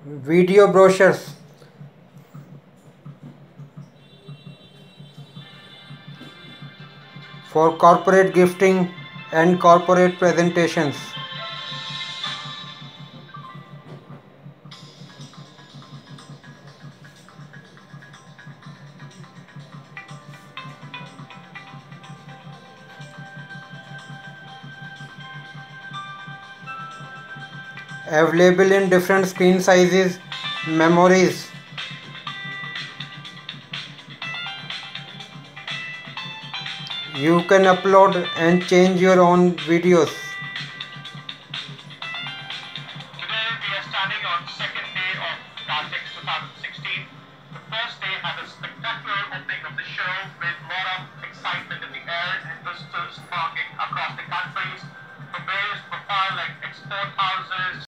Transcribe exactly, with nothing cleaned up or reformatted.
video brochures for corporate gifting and corporate presentations. Available in different screen sizes, memories. You can upload and change your own videos. Today we are standing on second day of Kartik twenty sixteen. The first day had a spectacular opening of the show with a lot of excitement in the air and visitors flocking across the countries from various profiles like export houses,